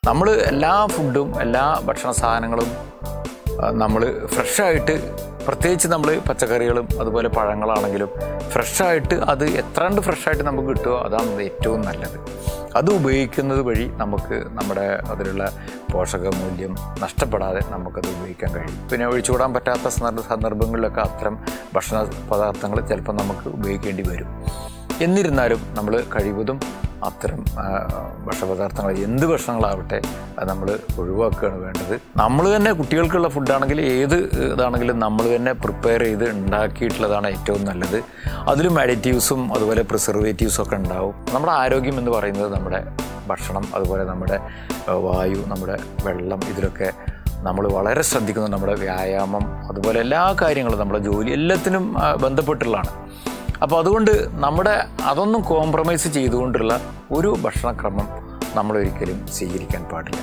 നമ്മൾ എല്ലാ ഫുഡും എല്ലാ ഭക്ഷണ സാധനങ്ങളും നമ്മൾ ഫ്രഷായിട്ട്, പ്രത്യേകിച്ച് നമ്മൾ പച്ചക്കറികളും അതുപോലെ പഴങ്ങളാണെങ്കിലും ഫ്രഷായിട്ട്, അത് എത്രണ്ട് ഫ്രഷായിട്ട് നമുക്ക് കിട്ടുമോ അതാണ് ഏറ്റവും നല്ലത്. അത് ഉപയോഗിക്കുന്നത് വഴി നമുക്ക് നമ്മുടെ അതിലുള്ള പോഷകമൂല്യം നഷ്ടപ്പെടാതെ നമുക്കത് ഉപയോഗിക്കാൻ കഴിയും. പിന്നെ ഒഴിച്ചുകൂടാൻ പറ്റാത്ത സന്ദർഭങ്ങളിലൊക്കെ അത്തരം ഭക്ഷണ പദാർത്ഥങ്ങൾ ചിലപ്പോൾ നമുക്ക് ഉപയോഗിക്കേണ്ടി വരും. എന്നിരുന്നാലും നമ്മൾ കഴിവതും അത്തരം ഭക്ഷണപദാർത്ഥങ്ങൾ, എന്ത് ഭക്ഷണങ്ങളാവട്ടെ, അത് നമ്മൾ ഒഴിവാക്കുകയാണ് വേണ്ടത്. നമ്മൾ തന്നെ കുട്ടികൾക്കുള്ള ഫുഡാണെങ്കിൽ ഏത് ഇതാണെങ്കിലും നമ്മൾ തന്നെ പ്രിപ്പയർ ചെയ്ത് ഉണ്ടാക്കിയിട്ടുള്ളതാണ് ഏറ്റവും നല്ലത്. അതിലും അഡിറ്റീവ്സും അതുപോലെ പ്രിസർവേറ്റീവ്സും ഒക്കെ ഉണ്ടാവും. നമ്മുടെ ആരോഗ്യം എന്ന് പറയുന്നത് നമ്മുടെ ഭക്ഷണം, അതുപോലെ നമ്മുടെ വായു, നമ്മുടെ വെള്ളം, ഇതിലൊക്കെ നമ്മൾ വളരെ ശ്രദ്ധിക്കുന്നത്. നമ്മുടെ വ്യായാമം, അതുപോലെ എല്ലാ കാര്യങ്ങളും, നമ്മുടെ ജോലി, എല്ലാത്തിനും ബന്ധപ്പെട്ടുള്ളതാണ്. അപ്പോൾ അതുകൊണ്ട് അതൊന്നും കോംപ്രമൈസ് ചെയ്തുകൊണ്ടുള്ള ഒരു ഭക്ഷണക്രമം നമ്മളൊരിക്കലും സ്വീകരിക്കാൻ പാടില്ല.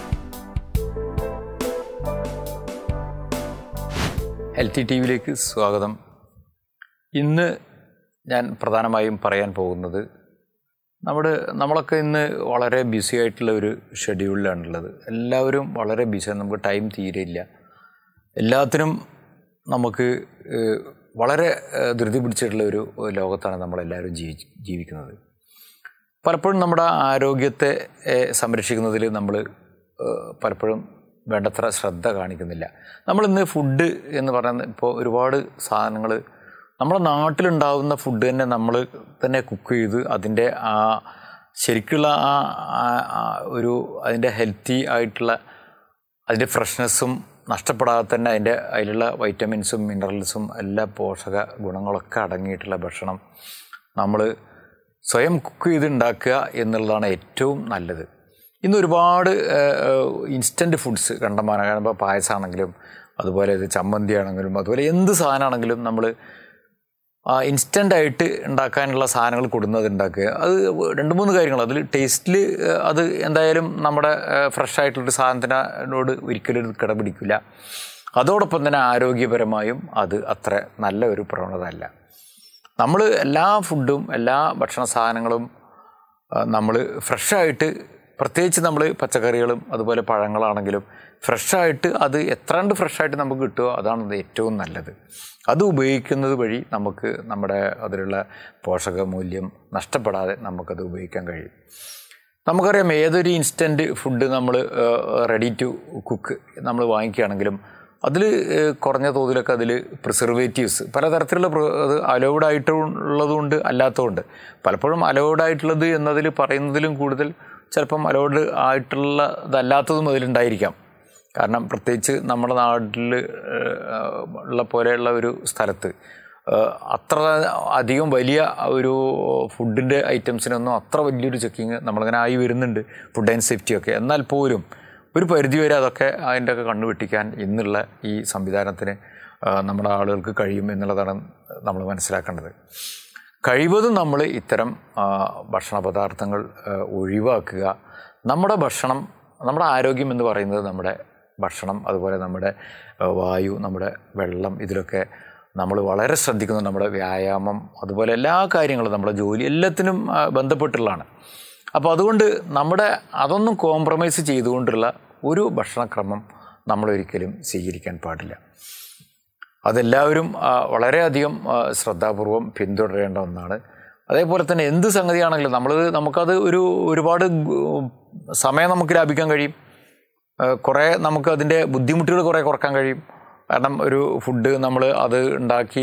ഹെൽത്തി ടി വിയിലേക്ക് സ്വാഗതം. ഇന്ന് ഞാൻ പ്രധാനമായും പറയാൻ പോകുന്നത്, നമ്മളൊക്കെ ഇന്ന് വളരെ ബിസി ആയിട്ടുള്ള ഒരു ഷെഡ്യൂളിലാണുള്ളത്. എല്ലാവരും വളരെ ബിസിയാണ്. നമുക്ക് ടൈം തീരെയില്ല. എല്ലാത്തിനും നമുക്ക് വളരെ ധൃതി പിടിച്ചിട്ടുള്ള ഒരു ലോകത്താണ് നമ്മളെല്ലാവരും ജീവിക്കുന്നത്. പലപ്പോഴും നമ്മുടെ ആരോഗ്യത്തെ സംരക്ഷിക്കുന്നതിൽ നമ്മൾ പലപ്പോഴും വേണ്ടത്ര ശ്രദ്ധ കാണിക്കുന്നില്ല. നമ്മളിന്ന് ഫുഡ് എന്ന് പറയുന്നത്, ഇപ്പോൾ ഒരുപാട് സാധനങ്ങൾ നമ്മുടെ നാട്ടിലുണ്ടാകുന്ന ഫുഡ് തന്നെ നമ്മൾ തന്നെ കുക്ക് ചെയ്ത് അതിൻ്റെ ശരിക്കുള്ള അതിൻ്റെ ഹെൽത്തി ആയിട്ടുള്ള അതിൻ്റെ ഫ്രഷ്നെസ്സും നഷ്ടപ്പെടാതെ തന്നെ അതിലുള്ള വൈറ്റമിൻസും മിനറൽസും എല്ലാ പോഷക ഗുണങ്ങളൊക്കെ അടങ്ങിയിട്ടുള്ള ഭക്ഷണം നമ്മൾ സ്വയം കുക്ക് ചെയ്ത് ഉണ്ടാക്കുക എന്നുള്ളതാണ് ഏറ്റവും നല്ലത്. ഇന്ന് ഒരുപാട് ഇൻസ്റ്റൻറ്റ് ഫുഡ്സ് കണ്ടമാനം. ഇപ്പോൾ പായസമാണെങ്കിലും, അതുപോലെ ഇത് ചമ്മന്തി ആണെങ്കിലും, അതുപോലെ എന്ത് സാധനമാണെങ്കിലും നമ്മൾ ഇൻസ്റ്റൻ്റായിട്ട് ഉണ്ടാക്കാനുള്ള സാധനങ്ങൾ കൊടുക്കുന്നത് ഉണ്ടാക്കുക. അത് 2-3 കാര്യങ്ങൾ. അതിൽ ടേസ്റ്റിൽ അത് എന്തായാലും നമ്മുടെ ഫ്രഷായിട്ടുള്ളൊരു സാധനത്തിനോട് ഒരിക്കലും കിടപിടിക്കില്ല. അതോടൊപ്പം തന്നെ ആരോഗ്യപരമായും അത് അത്ര നല്ല ഒരു പ്രവണത അല്ല. നമ്മൾ എല്ലാ ഫുഡും എല്ലാ ഭക്ഷണ സാധനങ്ങളും നമ്മൾ ഫ്രഷായിട്ട്, പ്രത്യേകിച്ച് നമ്മൾ പച്ചക്കറികളും അതുപോലെ പഴങ്ങളാണെങ്കിലും ഫ്രഷായിട്ട്, അത് എത്രണ്ട് ഫ്രഷായിട്ട് നമുക്ക് കിട്ടുമോ അതാണ് ഏറ്റവും നല്ലത്. അത് ഉപയോഗിക്കുന്നത് വഴി നമുക്ക് നമ്മുടെ അതിലുള്ള പോഷകമൂല്യം നഷ്ടപ്പെടാതെ നമുക്കത് ഉപയോഗിക്കാൻ കഴിയും. നമുക്കറിയാം, ഏതൊരു ഇൻസ്റ്റൻറ്റ് ഫുഡ് നമ്മൾ റെഡി ടു കുക്ക് നമ്മൾ വാങ്ങിക്കുകയാണെങ്കിലും അതിൽ കുറഞ്ഞ തോതിലൊക്കെ അതിൽ പ്രിസർവേറ്റീവ്സ് പലതരത്തിലുള്ള അത് അലൗഡ് ആയിട്ടുള്ളതുകൊണ്ട് അല്ലാത്തതുകൊണ്ട്. പലപ്പോഴും അലൗഡ് ആയിട്ടുള്ളത് എന്നതിൽ പറയുന്നതിലും കൂടുതൽ ചിലപ്പം അലൗഡ് ആയിട്ടുള്ളതല്ലാത്തതും അതിലുണ്ടായിരിക്കാം. കാരണം പ്രത്യേകിച്ച് നമ്മുടെ നാട്ടിൽ ഉള്ള പോലെയുള്ള ഒരു സ്ഥലത്ത് അത്ര അധികം വലിയ ഒരു ഫുഡിൻ്റെ ഐറ്റംസിനൊന്നും അത്ര വലിയൊരു ചെക്കിങ് നമ്മളിങ്ങനെ ആയി വരുന്നുണ്ട്, ഫുഡ് ആൻഡ് സേഫ്റ്റിയൊക്കെ. എന്നാൽ പോലും ഒരു പരിധിവരെ അതൊക്കെ അതിൻ്റെയൊക്കെ കണ്ണുവെട്ടിക്കാൻ ഇന്നുള്ള ഈ സംവിധാനത്തിന് നമ്മുടെ ആളുകൾക്ക് കഴിയും എന്നുള്ളതാണ് നമ്മൾ മനസ്സിലാക്കേണ്ടത്. കഴിവതും നമ്മൾ ഇത്തരം ഭക്ഷണ പദാർത്ഥങ്ങൾ ഒഴിവാക്കുക. നമ്മുടെ ഭക്ഷണം, നമ്മുടെ ആരോഗ്യം എന്ന് പറയുന്നത് നമ്മുടെ ഭക്ഷണം, അതുപോലെ നമ്മുടെ വായു, നമ്മുടെ വെള്ളം, ഇതിലൊക്കെ നമ്മൾ വളരെ ശ്രദ്ധിക്കുന്നത്. നമ്മുടെ വ്യായാമം, അതുപോലെ എല്ലാ കാര്യങ്ങളും, നമ്മുടെ ജോലി, എല്ലാത്തിനും ബന്ധപ്പെട്ടുള്ളതാണ്. അപ്പോൾ അതുകൊണ്ട് അതൊന്നും കോംപ്രമൈസ് ചെയ്തുകൊണ്ടുള്ള ഒരു ഭക്ഷണക്രമം നമ്മളൊരിക്കലും സ്വീകരിക്കാൻ പാടില്ല. അതെല്ലാവരും വളരെയധികം ശ്രദ്ധാപൂർവം പിന്തുടരേണ്ട ഒന്നാണ്. അതേപോലെ തന്നെ എന്ത് സംഗതിയാണെങ്കിലും നമുക്കത് ഒരുപാട് സമയം നമുക്ക് ലാഭിക്കാൻ കഴിയും. കുറേ നമുക്ക് അതിൻ്റെ ബുദ്ധിമുട്ടുകൾ കുറേ കുറക്കാൻ കഴിയും. കാരണം ഒരു ഫുഡ് നമ്മൾ അത് ഉണ്ടാക്കി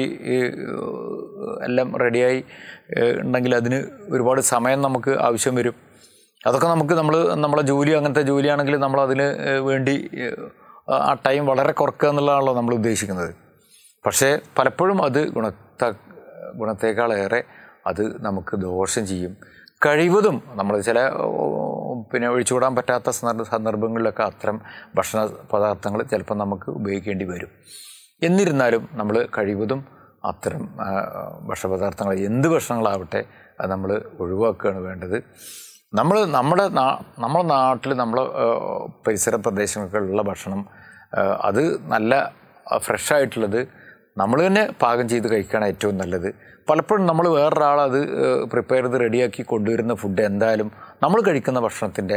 എല്ലാം റെഡിയായി ഉണ്ടെങ്കിൽ അതിന് ഒരുപാട് സമയം നമുക്ക് ആവശ്യം വരും. അതൊക്കെ നമ്മളെ ജോലി, അങ്ങനത്തെ ജോലിയാണെങ്കിൽ നമ്മളതിന് വേണ്ടി ആ ടൈം വളരെ കുറക്കുക എന്നുള്ളതാണല്ലോ നമ്മൾ ഉദ്ദേശിക്കുന്നത്. പക്ഷേ പലപ്പോഴും അത് ഗുണത്തേക്കാളേറെ അത് നമുക്ക് ദോഷം ചെയ്യും. കഴിവതും നമ്മൾ ഒഴിച്ചുകൂടാൻ പറ്റാത്ത സന്ദർഭങ്ങളിലൊക്കെ അത്തരം ഭക്ഷണ പദാർത്ഥങ്ങൾ ചിലപ്പോൾ നമുക്ക് ഉപയോഗിക്കേണ്ടി വരും. എന്നിരുന്നാലും നമ്മൾ കഴിവതും അത്തരം ഭക്ഷണപദാർത്ഥങ്ങൾ, എന്ത് ഭക്ഷണങ്ങളാവട്ടെ, അത് നമ്മൾ ഒഴിവാക്കുകയാണ് വേണ്ടത്. നമ്മുടെ നാട്ടിൽ, നമ്മളെ പരിസര പ്രദേശങ്ങളിലുള്ള ഭക്ഷണം അത് നല്ല ഫ്രഷായിട്ടുള്ളത് നമ്മൾ തന്നെ പാകം ചെയ്ത് കഴിക്കുകയാണ് ഏറ്റവും നല്ലത്. പലപ്പോഴും നമ്മൾ വേറൊരാളത് പ്രിപ്പയർ ചെയ്ത് റെഡിയാക്കി കൊണ്ടുവരുന്ന ഫുഡ് എന്തായാലും നമ്മൾ കഴിക്കുന്ന ഭക്ഷണത്തിൻ്റെ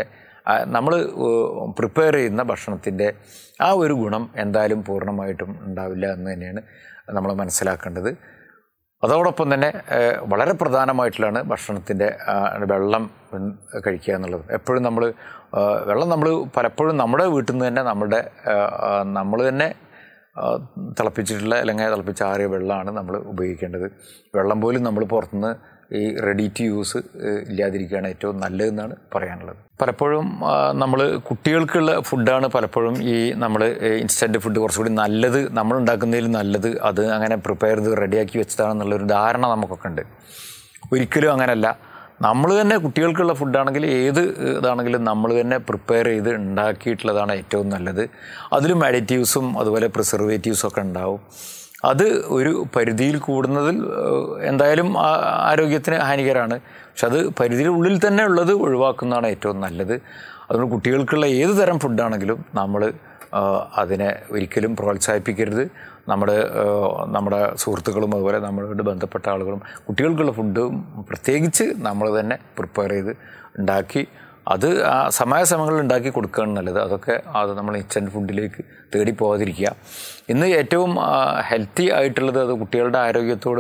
നമ്മൾ പ്രിപ്പയർ ചെയ്യുന്ന ഭക്ഷണത്തിൻ്റെ ആ ഒരു ഗുണം എന്തായാലും പൂർണ്ണമായിട്ടും ഉണ്ടാവില്ല എന്ന് തന്നെയാണ് നമ്മൾ മനസ്സിലാക്കേണ്ടത്. അതോടൊപ്പം തന്നെ വളരെ പ്രധാനമായിട്ടുള്ളതാണ് ഭക്ഷണത്തിൻ്റെ വെള്ളം കഴിക്കുക എന്നുള്ളത്. എപ്പോഴും വെള്ളം പലപ്പോഴും നമ്മുടെ വീട്ടിൽ നിന്ന് തന്നെ നമ്മൾ തന്നെ തിളപ്പിച്ചിട്ടുള്ള അല്ലെങ്കിൽ തിളപ്പിച്ചാറിയ വെള്ളമാണ് നമ്മൾ ഉപയോഗിക്കേണ്ടത്. വെള്ളം പോലും നമ്മൾ പുറത്തുനിന്ന് ഈ റെഡി ടു യൂസ് ഇല്ലാതിരിക്കുകയാണ് ഏറ്റവും നല്ലതെന്നാണ് പറയാനുള്ളത്. പലപ്പോഴും നമ്മൾ കുട്ടികൾക്കുള്ള ഫുഡാണ് പലപ്പോഴും നമ്മൾ ഇൻസ്റ്റൻറ്റ് ഫുഡ് കുറച്ചുകൂടി നല്ലത്, നമ്മളുണ്ടാക്കുന്നതിൽ നല്ലത്, അത് അങ്ങനെ പ്രിപ്പയർ ചെയ്ത് റെഡിയാക്കി വെച്ചതാണെന്നുള്ളൊരു ധാരണ നമുക്കൊക്കെ ഉണ്ട്. ഒരിക്കലും അങ്ങനെയല്ല. നമ്മൾ തന്നെ കുട്ടികൾക്കുള്ള ഫുഡാണെങ്കിൽ ഏത് ഇതാണെങ്കിലും നമ്മൾ തന്നെ പ്രിപ്പയർ ചെയ്ത് ഉണ്ടാക്കിയിട്ടുള്ളതാണ് ഏറ്റവും നല്ലത്. അതിലും അഡിറ്റീവ്സും അതുപോലെ പ്രിസർവേറ്റീവ്സും ഒക്കെ ഉണ്ടാവും. അത് ഒരു പരിധിയിൽ കൂടുന്നതിൽ എന്തായാലും ആരോഗ്യത്തിന് ഹാനികരമാണ്. പക്ഷെ അത് പരിധിയുടെ ഉള്ളിൽ തന്നെ ഉള്ളത് ഒഴിവാക്കുന്നതാണ് ഏറ്റവും നല്ലത്. അതുകൊണ്ട് കുട്ടികൾക്കുള്ള ഏത് തരം ഫുഡാണെങ്കിലും നമ്മൾ അതിനെ ഒരിക്കലും പ്രോത്സാഹിപ്പിക്കരുത്. നമ്മുടെ സുഹൃത്തുക്കളും അതുപോലെ നമ്മളോട് ബന്ധപ്പെട്ട ആളുകളും കുട്ടികൾക്കുള്ള ഫുഡും പ്രത്യേകിച്ച് നമ്മൾ തന്നെ പ്രിപ്പയർ ചെയ്ത് ഉണ്ടാക്കി അത് സമയാസമയങ്ങളിൽ ഉണ്ടാക്കി കൊടുക്കുകയാണ് നല്ലത്. അത് നമ്മൾ ഇൻസ്റ്റൻറ്റ് ഫുഡിലേക്ക് തേടി പോകാതിരിക്കുക. ഇന്ന് ഏറ്റവും ഹെൽത്തി ആയിട്ടുള്ളത് അത് കുട്ടികളുടെ ആരോഗ്യത്തോട്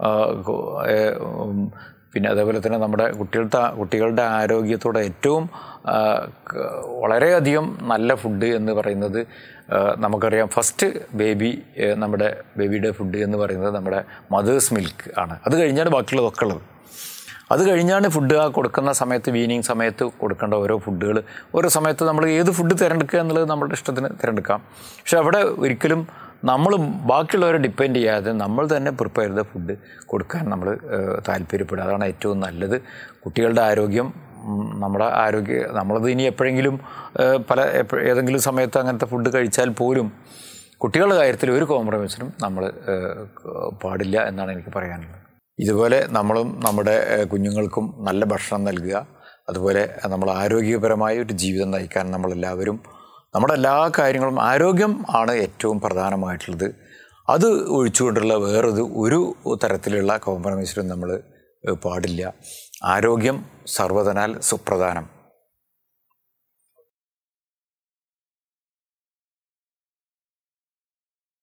പിന്നെ അതേപോലെ തന്നെ നമ്മുടെ കുട്ടികളുടെ ആരോഗ്യത്തോടെ ഏറ്റവും വളരെയധികം നല്ല ഫുഡ് എന്ന് പറയുന്നത് നമുക്കറിയാം. ഫസ്റ്റ് നമ്മുടെ ബേബിയുടെ ഫുഡ് എന്ന് പറയുന്നത് നമ്മുടെ മദേഴ്സ് മിൽക്ക് ആണ്. അത് കഴിഞ്ഞാണ് ബാക്കിയുള്ളതൊക്കെ ഉള്ളത്. അത് കഴിഞ്ഞാണ് ഫുഡ് കൊടുക്കുന്ന സമയത്ത് വീനിങ് സമയത്ത് കൊടുക്കേണ്ട ഓരോ ഫുഡുകൾ ഓരോ സമയത്ത് നമ്മൾ ഏത് ഫുഡ് തിരഞ്ഞെടുക്കുക എന്നുള്ളത് നമ്മളുടെ ഇഷ്ടത്തിന് തിരഞ്ഞെടുക്കാം. പക്ഷെ അവിടെ ഒരിക്കലും നമ്മൾ ബാക്കിയുള്ളവരെ ഡിപ്പെൻഡ് ചെയ്യാതെ നമ്മൾ തന്നെ പ്രിപ്പയർ ചെയ്ത ഫുഡ് കൊടുക്കാൻ നമ്മൾ താല്പര്യപ്പെടുക. അതാണ് ഏറ്റവും നല്ലത്. കുട്ടികളുടെ ആരോഗ്യം നമ്മളത് ഇനി എപ്പോഴെങ്കിലും ഏതെങ്കിലും സമയത്ത് അങ്ങനത്തെ ഫുഡ് കഴിച്ചാൽ പോലും കുട്ടികളുടെ കാര്യത്തിൽ ഒരു കോംപ്രമൈസിനും നമ്മൾ പാടില്ല എന്നാണ് എനിക്ക് പറയാനുള്ളത്. ഇതുപോലെ നമ്മളും നമ്മുടെ കുഞ്ഞുങ്ങൾക്കും നല്ല ഭക്ഷണം നൽകുക, അതുപോലെ നമ്മൾ ആരോഗ്യപരമായ ഒരു ജീവിതം നയിക്കാൻ നമ്മളെല്ലാവരും നമ്മുടെ എല്ലാ കാര്യങ്ങളും ആരോഗ്യം ആണ് ഏറ്റവും പ്രധാനമായിട്ടുള്ളത്. അത് ഒഴിച്ചുകൊണ്ടുള്ള ഒരു തരത്തിലുള്ള കോംപ്രമൈസിനും നമ്മൾ പാടില്ല. ആരോഗ്യം സർവ്വധനാൽ സുപ്രധാനം.